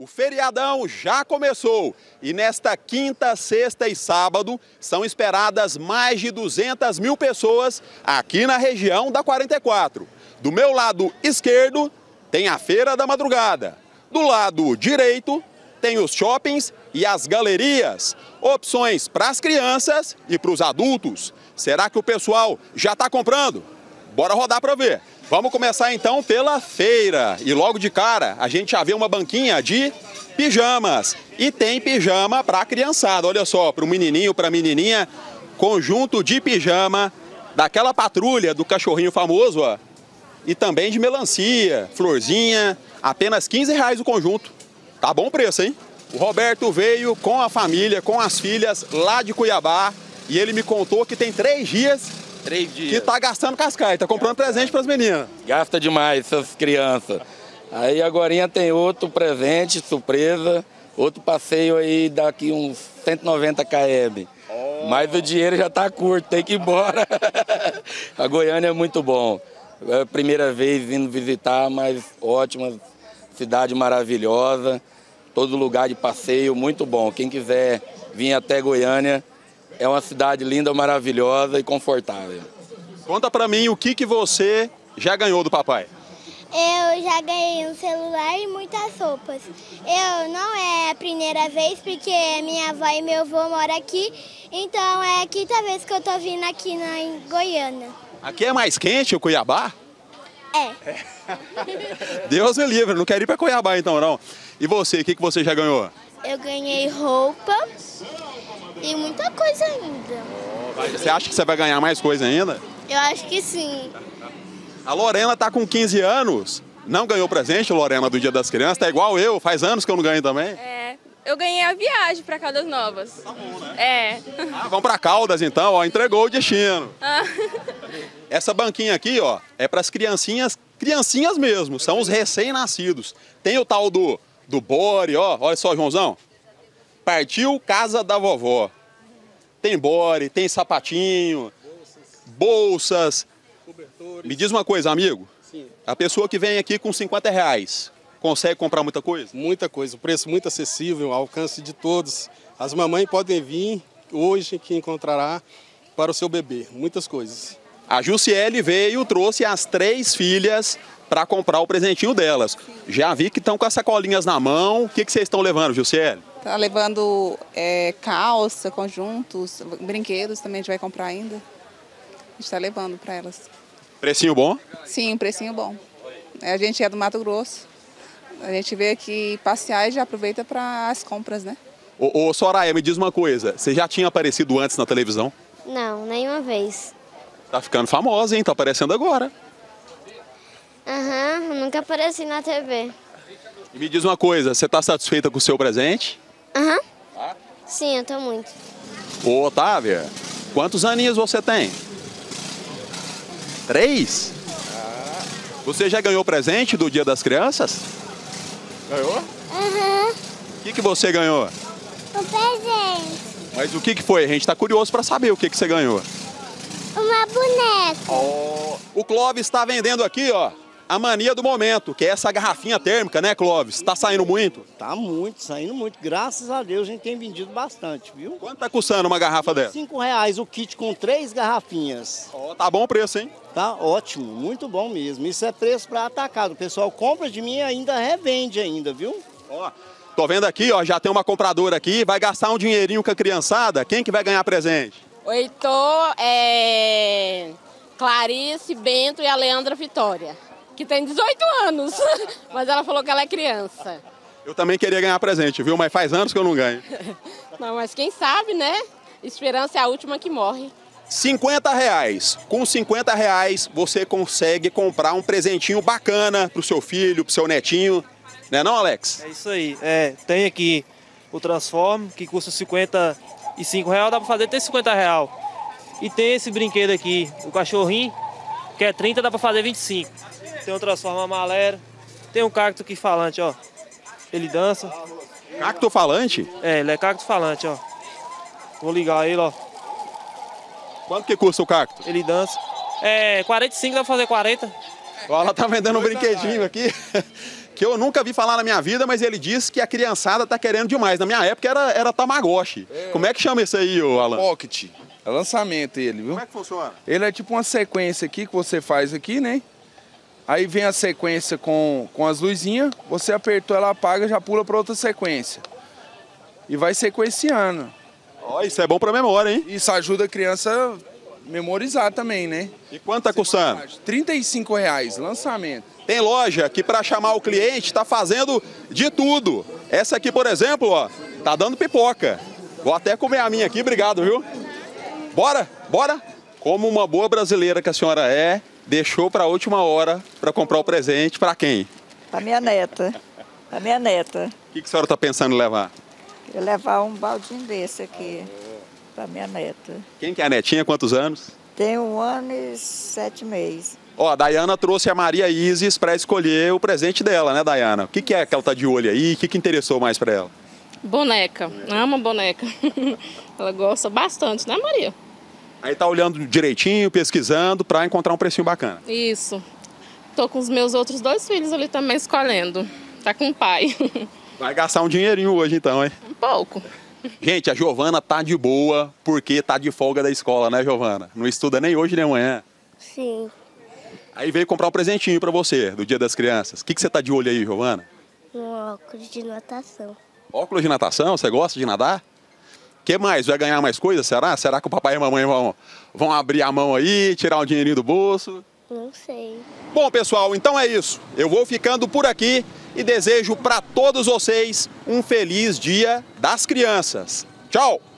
O feriadão já começou e nesta quinta, sexta e sábado são esperadas mais de 200 mil pessoas aqui na região da 44. Do meu lado esquerdo tem a Feira da Madrugada. Do lado direito tem os shoppings e as galerias. Opções para as crianças e para os adultos. Será que o pessoal já está comprando? Bora rodar para ver. Vamos começar então pela feira. E logo de cara a gente já vê uma banquinha de pijamas. E tem pijama para a criançada. Olha só, para o menininho, para a menininha. Conjunto de pijama daquela patrulha do cachorrinho famoso, ó. E também de melancia, florzinha. Apenas R$15 o conjunto. Tá bom o preço, hein? O Roberto veio com a família, com as filhas lá de Cuiabá. E ele me contou que tem 3 dias... 3 dias. Que tá gastando cascai, tá comprando presente pras meninas. Gasta demais essas crianças. Aí agorinha tem outro presente, surpresa, outro passeio aí daqui uns 190 km. Mas o dinheiro já tá curto, tem que ir embora. A Goiânia é muito bom. É a primeira vez vindo visitar, mas ótima, cidade maravilhosa, todo lugar de passeio, muito bom. Quem quiser vir até Goiânia, é uma cidade linda, maravilhosa e confortável. Conta pra mim o que você já ganhou do papai. Eu já ganhei um celular e muitas roupas. Eu não é a primeira vez, porque minha avó e meu avô moram aqui, então é a quinta vez que eu tô vindo aqui em Goiânia. Aqui é mais quente, o Cuiabá? É. Deus me livre, não quero ir pra Cuiabá então não. E você, o que você já ganhou? Eu ganhei roupa e muita coisa ainda. Você acha que você vai ganhar mais coisa ainda? Eu acho que sim. A Lorena tá com 15 anos, não ganhou presente, Lorena, do Dia das Crianças, tá igual eu, faz anos que eu não ganho também. É, eu ganhei a viagem para Caldas Novas. Tá bom, né? É. Ah, vamos pra Caldas então, ó, entregou o destino. Ah. Essa banquinha aqui, ó, é pras criancinhas mesmo, são os recém-nascidos. Tem o tal do bore, ó, olha só, Joãozão. Partiu casa da vovó. Tem bore, tem sapatinho, bolsas. Cobertores. Me diz uma coisa, amigo. Sim. A pessoa que vem aqui com R$50 consegue comprar muita coisa? Muita coisa, o preço muito acessível, ao alcance de todos. As mamães podem vir hoje que encontrará para o seu bebê, muitas coisas. A Jussiele veio, trouxe as 3 filhas para comprar o presentinho delas. Já vi que estão com as sacolinhas na mão. O que vocês estão levando, Jussiele? Tá levando calça, conjuntos, brinquedos também a gente vai comprar ainda. A gente está levando para elas. Precinho bom? Sim, precinho bom. A gente é do Mato Grosso. A gente veio aqui passear e já aproveita para as compras, né? Ô Soraya, me diz uma coisa. Você já tinha aparecido antes na televisão? Não, nenhuma vez. Tá ficando famosa, hein? Tá aparecendo agora. Aham, nunca apareci na TV. E me diz uma coisa, você tá satisfeita com o seu presente? Aham. Tá. Sim, eu tô muito. Ô, Otávia, quantos aninhos você tem? 3? Você já ganhou presente do Dia das Crianças? Ganhou? Aham. O que você ganhou? Um presente. Mas o que foi? A gente tá curioso para saber o que você ganhou. Uma boneca. O Clóvis está vendendo aqui, ó, a mania do momento, que é essa garrafinha térmica, né, Clóvis? Tá saindo muito? Tá muito, saindo muito. Graças a Deus a gente tem vendido bastante, viu? Quanto tá custando uma garrafa dessa? R$5 o kit com 3 garrafinhas. Ó, tá bom o preço, hein? Tá ótimo, muito bom mesmo. Isso é preço para atacado. O pessoal compra de mim e ainda revende ainda, viu? Ó, tô vendo aqui, ó, já tem uma compradora aqui, vai gastar um dinheirinho com a criançada. Quem que vai ganhar presente? O Heitor, Clarice, Bento e a Leandra Vitória, que tem 18 anos, mas ela falou que ela é criança. Eu também queria ganhar presente, viu? Mas faz anos que eu não ganho. Não, mas quem sabe, né? Esperança é a última que morre. R$50. Com R$50 você consegue comprar um presentinho bacana pro seu filho, pro seu netinho. Né não, Alex? É isso aí. Tem aqui o Transform, que custa R$55, dá pra fazer até R$50. E tem esse brinquedo aqui, o cachorrinho, que é 30, dá pra fazer 25. Tem o Transforma Malera, tem um cacto aqui falante, ó. Ele dança. Cacto falante? Ele é cacto falante, ó. Vou ligar ele, ó. Quanto que custa o cacto? Ele dança. 45, dá pra fazer 40. Ó, ela tá vendendo um brinquedinho aqui, que eu nunca vi falar na minha vida, mas ele disse que a criançada tá querendo demais. Na minha época era Tamagotchi. Como é que chama isso aí, ô Alan? Pocket. É lançamento ele, viu? Como é que funciona? Ele é tipo uma sequência aqui que você faz aqui, né? Aí vem a sequência com as luzinhas, você apertou, ela apaga, já pula para outra sequência. E vai sequenciando. Ó, isso é bom para memória, hein? Isso ajuda a criança a memorizar também, né? E quanto tá custando? R$35, lançamento. Tem loja que para chamar o cliente tá fazendo de tudo. Essa aqui, por exemplo, ó, tá dando pipoca. Vou até comer a minha aqui, obrigado, viu? Bora, bora! Como uma boa brasileira que a senhora é, deixou para a última hora para comprar o presente para quem? Para minha neta. Para minha neta. O que a senhora está pensando em levar? Eu levar um baldinho desse aqui para minha neta. Quem que é a netinha? Quantos anos? Tem 1 ano e 7 meses. Ó, a Dayana trouxe a Maria Isis para escolher o presente dela, né, Dayana? O que é que ela tá de olho aí? O que interessou mais para ela? Boneca. Ama boneca. Ela gosta bastante, né, Maria? Aí tá olhando direitinho, pesquisando para encontrar um precinho bacana. Isso. Tô com os meus outros 2 filhos ali também escolhendo. Tá com o pai. Vai gastar um dinheirinho hoje então, hein? Um pouco. Gente, a Giovana tá de boa porque tá de folga da escola, né, Giovana? Não estuda nem hoje nem amanhã. Sim. Aí veio comprar um presentinho para você, do Dia das Crianças. O que você tá de olho aí, Giovana? Um óculos de natação. Óculos de natação? Você gosta de nadar? O que mais? Vai ganhar mais coisa, será? Será que o papai e a mamãe vão abrir a mão aí, tirar um dinheirinho do bolso? Não sei. Bom, pessoal, então é isso. Eu vou ficando por aqui e desejo para todos vocês um feliz Dia das Crianças. Tchau!